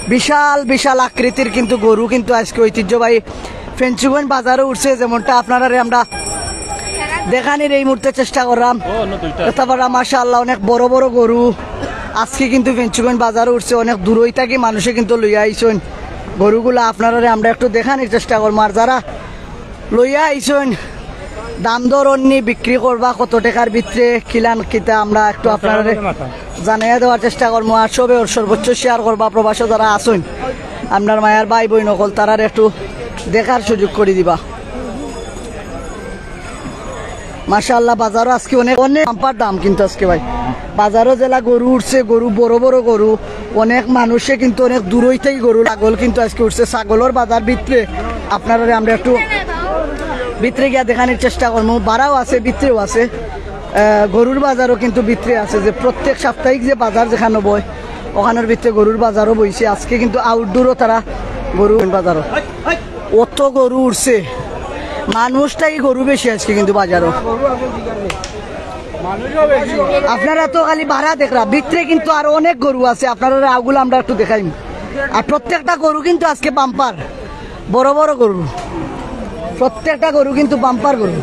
বিশাল বিশাল আকৃতির কিন্তু গরু কিন্তু আজকে ঐতিহ্যবাহী ফেঞ্চুগঞ্জ বাজারে উঠছে, যেমনটা আপনারা আমরা দেখানির এই মুহূর্তে চেষ্টা করলাম। তারপর মাশাআল্লাহ অনেক বড় বড় গরু আজকে কিন্তু ফেঞ্চুগঞ্জ বাজারে উঠছে, অনেক দূরই থাকি মানুষে কিন্তু লইয়া আইসেন গরুগুলা আপনারা আমরা একটু দেখানির চেষ্টা করবো। আর যারা লইয়া আইসেন দাম দর অন্যি বিক্রি করবা কত টাকার ভিতরে কিলান কিতা আমরা একটু আপনারা জানাইয়া দেওয়ার চেষ্টা করবো। আর সবে ওর সর্বোচ্চ শেয়ার করবা, প্রবাসে যারা আসুন আপনার মায়ের ভাই বই নকল তারার একটু দেখার সুযোগ করে দিবা। মাশাআল্লাহ বাজারও আজকে অনেক অনেক বাম্পার দাম কিন্তু আজকে ভাই বাজারও জেলা গরু উঠছে, গরু বড় বড় গরু, অনেক মানুষে কিন্তু অনেক দূরইতেই গরু ছাগল কিন্তু আজকে উঠছে। ছাগলের বাজার ভিতরে আপনারা আমরা একটু ভিতরে গিয়া দেখানোর চেষ্টা করবো। বাড়াও আছে ভিতরেও আছে, গরুর বাজারও কিন্তু ভিতরে আছে, যে প্রত্যেক সাপ্তাহিক যে বাজার যেখানে বয় ওখানের ভিতরে গরুর বাজারও বইছে। আজকে কিন্তু আউটডোরও তারা গরু বাজারও অত গরু উঠছে, মানুষটাই গরু বেশি আজকে কিন্তু বাজারও। আপনারা তো খালি ভাড়া দেখরা, ভিতরে কিন্তু আরো অনেক গরু আছে, আপনারা আগুলো আমরা একটু দেখাইম। আর প্রত্যেকটা গরু কিন্তু আজকে বাম্পার, বড় বড় গরু, প্রত্যেকটা গরু কিন্তু বাম্পার গরু।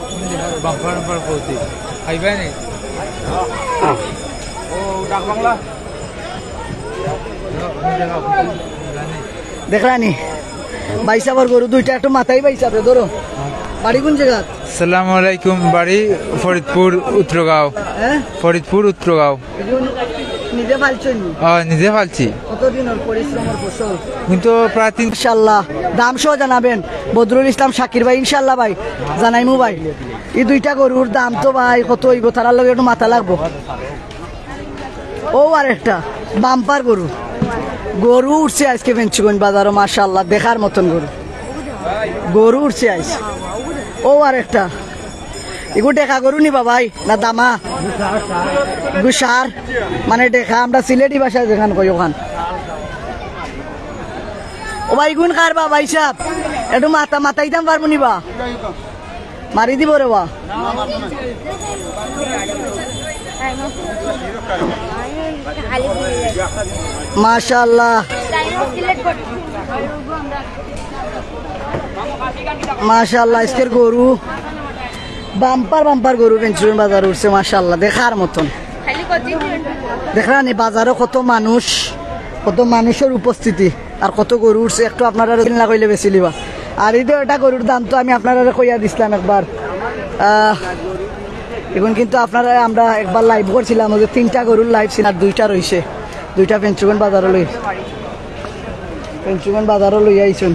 দেখলানি বাইসাবার গরু দুইটা একটু মাথায় বাইসাবে ধরো। বাড়ি কোন জায়গা? আসসালামু আলাইকুম, বাড়ি ফরিদপুর উত্তরগাঁও। ফরিদপুর উত্তরগাঁও। নিজে ফালছেন? নিজে ফালছি। কতদিনের পরিশ্রমের ফসল? কিন্তু প্রায় ইনশাল্লাহ দাম সহ জানাবেন বদরুল ইসলাম শাকির ভাই, ইনশাল্লাহ ভাই জানাইমু ভাই। এই দুইটা গরুর দাম তো ভাই কত হইব, তার লগে একটু মাথা লাগবো। ও আর একটা বাম্পার গরু, গরু উঠছে আজকে ফেঞ্চুগঞ্জ বাজারও মাশাআল্লাহ দেখার মতন গরু, গরু উঠছে আজ। ও আর একটা এগু ডেকা গরু নিবা ভাই না দামা? গুসার মানে ডেকা আমরা সিলেটি ভাষায় যেখান কই ওখান। ও ভাই গুণ কার বা ভাই সাহেব একটু মাথাই দাম পারবো নিবা? মারি দিব রে বা। মাশাআল্লাহ মাশাআল্লাহ আজকের গরু বাম্পার বাম্পার গরু ফেঞ্চুগঞ্জ বাজার উঠছে মাশাআল্লাহ দেখার মতন। দেখলানি বাজারও কত মানুষ, কত মানুষের উপস্থিতি আর কত গরু উঠছে, একটু আপনারা না কইলে বেশি লিবা। আর এই তো এটা গরুর দাম তো আমি আপনারা কইয়া দিছিলাম একবার। এখন কিন্তু আপনারা আমরা একবার লাইভ করছিলাম, ওই যে 3টা গরুর লাইভ ছিল আর 2টা রয়েছে, 2টা ফেঞ্চুগঞ্জ বাজারও লই, ফেঞ্চুগঞ্জ বাজারও লই আইছেন।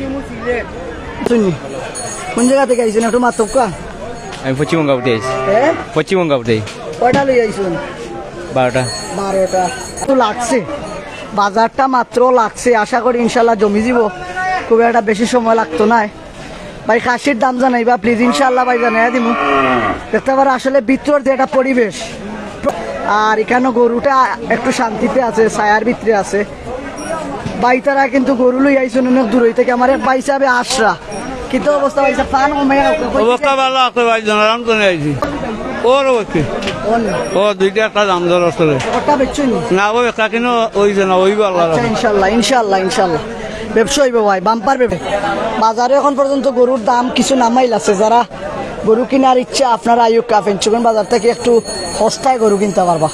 কোন জায়গা থেকে আইছেন একটু মাতকা? আমি পশ্চিমবঙ্গে আইছি। পশ্চিমবঙ্গে কয়টা লই আইছেন? 12টা। 12টা তো লাগছে, বাজারটা মাত্র লাগছে, আশা করি ইনশাল্লাহ জমি যাব, খুব একটা বেশি সময় লাগতো না ভাই। খাসির দাম জানাইবা প্লিজ, ইনশাল্লাহ ভাই জানাইয়া দিব। দেখতে পারো আসলে ভিতর যে একটা পরিবেশ, আর এখানে গরুটা একটু শান্তিতে আছে, ছায়ার ভিতরে আছে। ভাই তারা কিন্তু গরু লই আইছেন অনেক দূরই থেকে, আমার এক ভাই সাহেব আশরা কিন্তু অবস্থা ভাই ফান অবস্থা ভালো আছে ভাই, জানালাম তো আইছি। ওর হচ্ছে ও দুইটা একটা দাম দর আসলে না, ওই একটা কিনো ওই যে না ওই ভালো। ইনশাল্লাহ ইনশাল্লাহ ইনশাল্লাহ ব্যবসা হইব ভাই, বাম্পার ব্যবসা। বাজারে এখন পর্যন্ত গরুর দাম কিছু নামাইল আছে, যারা গরু কেনার ইচ্ছা আপনারা আয়ুক ফেঞ্চুগঞ্জ বাজার থেকে একটু সস্তায় গরু কিনতে পারবা।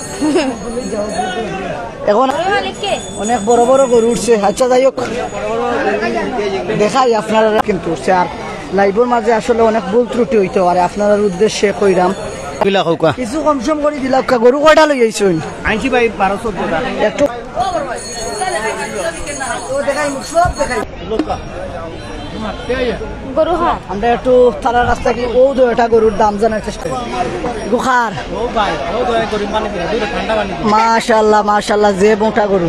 এখন অনেক বড় বড় গরু উঠছে। আচ্ছা যাই হোক দেখাই আপনারা কিন্তু উঠছে, আর লাইভের মাঝে আসলে অনেক ভুল ত্রুটি হইতে পারে, আপনার উদ্দেশ্যে কইরাম কিছু কম সম করে দিলাম। গরু কয়টা লই আইছেন? আইছি ভাই 12-14টা। একটু দেখাই সব দেখাই গরু হ্যাঁ, আমরা একটু তারা রাস্তা কি ও দো এটা গরুর দাম জানার চেষ্টা করি। গুখার মাশাআল্লাহ মাশাআল্লাহ যে মোটা গরু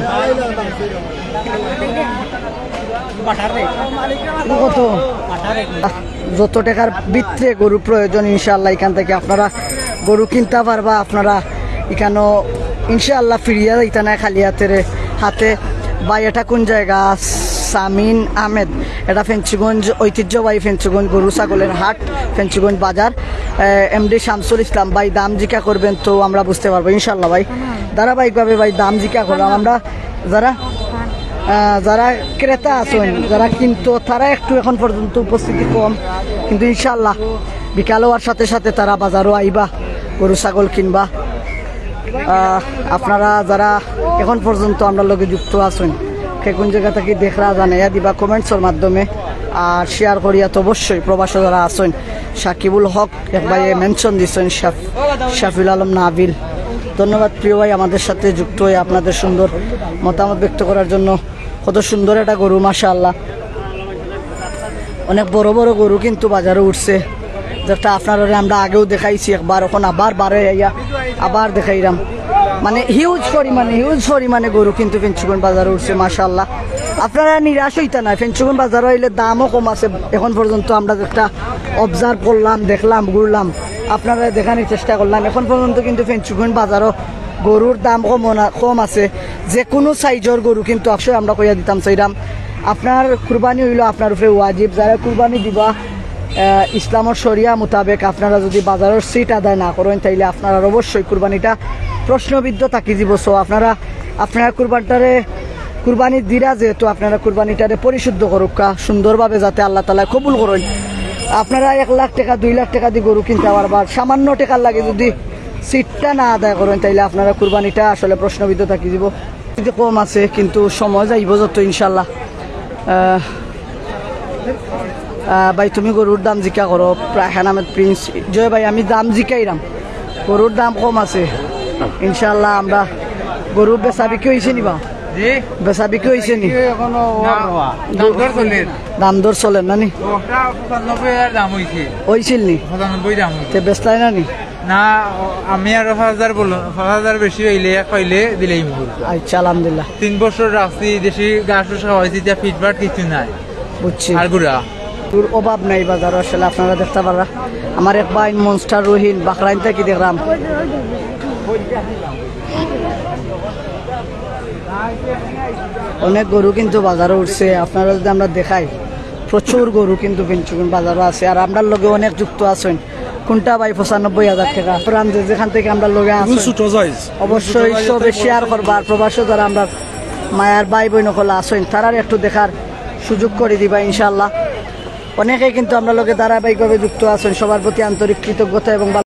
কত যত টাকার ভিতরে গরু প্রয়োজন ইনশাআল্লাহ এখান থেকে আপনারা গরু কিনতে পারবা। আপনারা এখানেও ইনশাআল্লাহ ফিরিয়া যাইতে না খালি হাতে। ভাই এটা কোন জায়গা? সামিন আহমেদ, এটা ফেঞ্চুগঞ্জ ঐতিহ্যবাহী ফেঞ্চুগঞ্জ গরু ছাগলের হাট, ফেঞ্চুগঞ্জ বাজার। এমডি শামসুল ইসলাম ভাই দাম জিজ্ঞা করবেন তো আমরা বুঝতে পারবো ইনশাল্লাহ ভাই। ধারাবাহিকভাবে ভাই দাম জিজ্ঞা করলাম আমরা, যারা যারা ক্রেতা আছেন যারা কিন্তু তারা একটু এখন পর্যন্ত উপস্থিতি কম, কিন্তু ইনশাল্লাহ বিকাল হওয়ার সাথে সাথে তারা বাজারও আইবা গরু ছাগল কিনবা। আপনারা যারা এখন পর্যন্ত আমরা লগে যুক্ত আছেন কে কোন জায়গা থেকে দেখরা জানাইয়া দিবা কমেন্টসের মাধ্যমে, আর শেয়ার করিয়া তো অবশ্যই। প্রবাসী যারা আছেন সাকিবুল হক এক ভাই মেনশন দিচ্ছেন, শাফিউল আলম নাবিল, ধন্যবাদ প্রিয় ভাই আমাদের সাথে যুক্ত হয়ে আপনাদের সুন্দর মতামত ব্যক্ত করার জন্য। কত সুন্দর একটা গরু মাশাআল্লাহ, অনেক বড় বড় গরু কিন্তু বাজারে উঠছে, যেটা আপনারা আমরা আগেও দেখাইছি একবার, এখন আবার বারে আইয়া আবার দেখাইলাম। মানে হিউজ পরিমাণে গরু কিন্তু ফেঞ্চুগন বাজারে উঠছে মাশাআল্লাহ। আপনারা নিরাশ হইতে না, ফেঞ্চুগন বাজারে হইলে দামও কম আছে এখন পর্যন্ত। আমরা একটা অবজার্ভ করলাম, দেখলাম, ঘুরলাম, আপনারা দেখানোর চেষ্টা করলাম। এখন পর্যন্ত কিন্তু ফেঞ্চুগন বাজারও গরুর দাম কম আছে। যে কোনো সাইজের গরু কিন্তু অবশ্যই আমরা কইয়া দিতাম চাইলাম। আপনার কুরবানি হইল আপনার উপরে ওয়াজিব, যারা কুরবানি দিবা ইসলামের শরিয়া মোতাবেক আপনারা যদি বাজারের সিট আদায় না করেন তাইলে আপনারা অবশ্যই কুরবানিটা প্রশ্নবিদ্ধ থাকি দিব। সো আপনারা কুরবানি দিরা যেহেতু আপনারা কুরবানিটারে পরিশুদ্ধ করুকা সুন্দরভাবে, যাতে আল্লাহ তাআলা কবুল করেন। আপনারা 1 লাখ টাকা 2 লাখ টাকা দিয়ে গরু কিনতে পারবার, সামান্য টাকার লাগে যদি সিটটা না আদায় করেন তাইলে আপনারা কুরবানিটা আসলে প্রশ্নবিদ্ধ থাকি দিব। কম আছে কিন্তু সময় যাইব যত ইনশাল্লাহ। ভাই তুমি গরুর দাম জিকা করো, রায়হান আহমেদ প্রিন্স জয় ভাই, আমি দাম জিকাইরাম, গরুর দাম কম আছে ইনশাল্লাহ। আমরা গরুর বেচা বিক্রি হয়েছে নি বা বেচা বিক্রি হয়েছে নি? দাম দর চলেন না নি? হয়েছিল নি? বেচলাই না নি? না আমি আরো 5,000 বললাম, 5,000 বেশি হইলে কইলে দিলেই মুখ। আচ্ছা আলহামদুলিল্লাহ। 3 বছর রাখছি, দেশি ঘাস খাওয়াইছি, যা ফিটবার কিছু নাই বুঝছি। আর গুড়া তোর অভাব নাই বাজার আসলে, আপনারা দেখতে পারা। আমার এক ভাই মনস্টার রহিন বাকরাইন থেকে দেখলাম, অনেক গরু কিন্তু বাজারে উঠছে। আপনারা যদি আমরা দেখাই প্রচুর গরু কিন্তু ফেঞ্চুগন বাজারও আছে। আর আমরা লগে অনেক যুক্ত আছেন। কোনটা ভাই 95,000 টাকা প্রাণ যেখান থেকে আমরা লগে আছি অবশ্যই সবে শেয়ার করবার। প্রবাসী যারা আমরা মায়ার ভাই বোন হলে আসেন তারার একটু দেখার সুযোগ করে দিবা ইনশাল্লাহ। অনেকেই কিন্তু আমরা লগে ধারাবাহিকভাবে যুক্ত আছেন, সবার প্রতি আন্তরিক কৃতজ্ঞতা এবং